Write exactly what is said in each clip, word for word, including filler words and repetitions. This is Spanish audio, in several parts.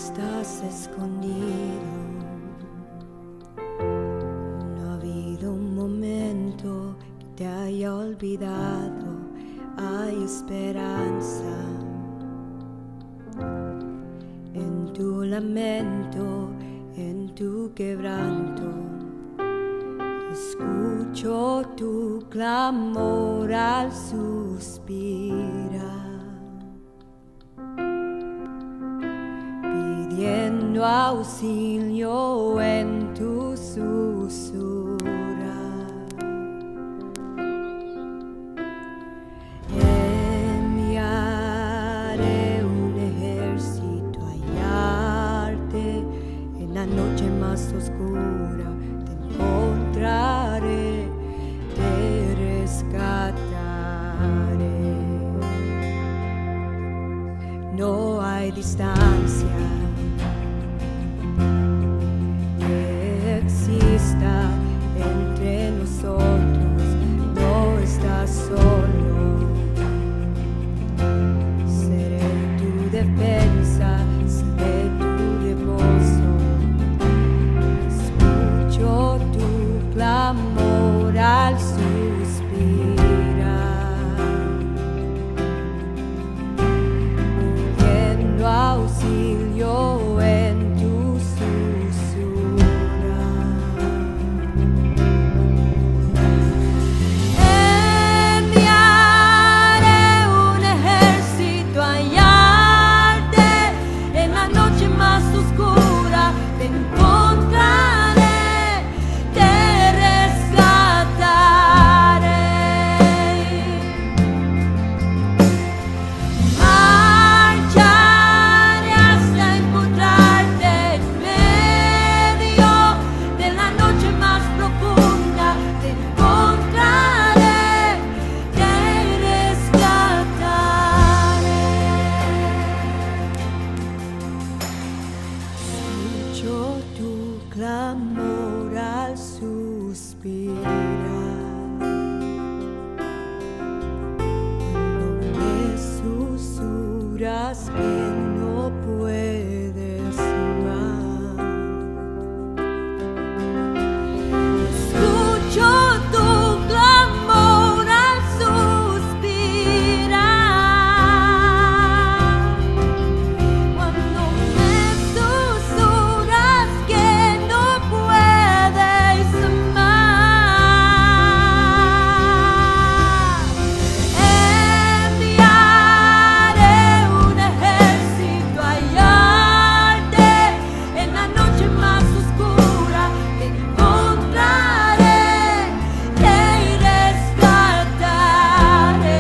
estás escondido. No ha habido un momento que te haya olvidado. Hay esperanza en tu lamento, en tu quebranto. Escucho tu clamor al suspirar, pidiendo auxilio en tu susurrar. Enviaré un ejército a hallarte en la noche más oscura. Te encontraré, te rescataré. No hay distancia que exista entre nosotros, no estás solo. Seré tu defensa, seré tu reposo. Escucho tu clamor al suspirar, pidiendo auxilio en tu susurrar. Enviaré un ejército a hallarte en la noche más oscura. Te encontraré, te rescataré. Marcharé hasta encontrarte en medio de la noche más profunda. Te encontraré, te rescataré. Escucho tu clamor al suspirar, cuando me susurras que no puedes más. Escucho tu clamor al suspirar, cuando me susurras que no puedes más. Enviaré un ejército a hallarte en la noche más oscura. Te encontraré, te rescataré.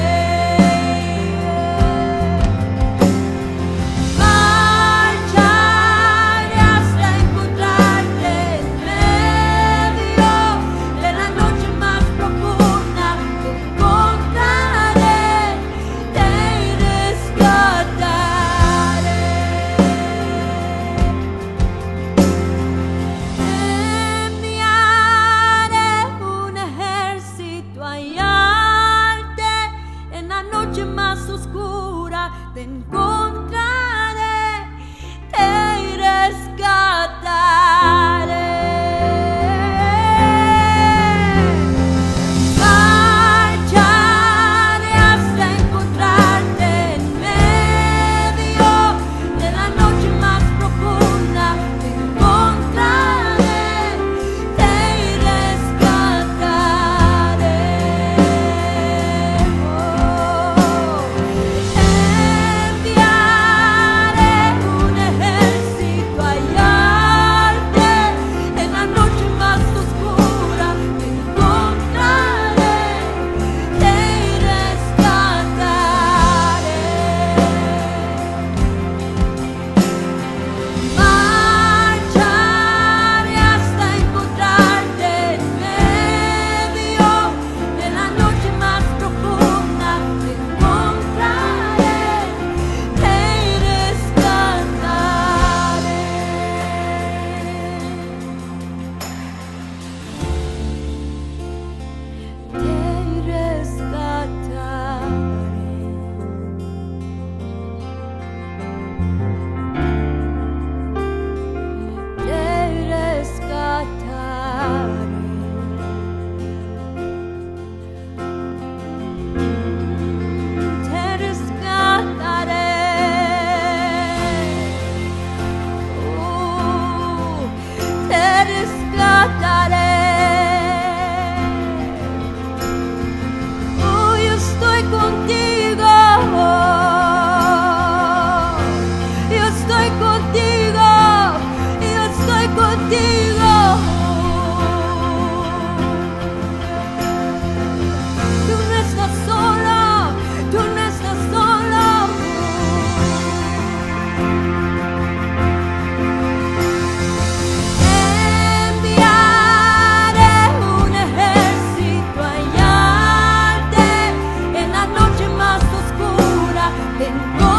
Marcharé hasta encontrarte en medio de la noche más profunda. Te encontraré, te rescataré. Enviaré un ejército a hallarte en la noche más oscura. Te encontraré, te rescataré. Marcharé hasta encontrarte en medio de la noche más profunda. Te encontraré, te rescataré. Oh, enviaré de encontrarte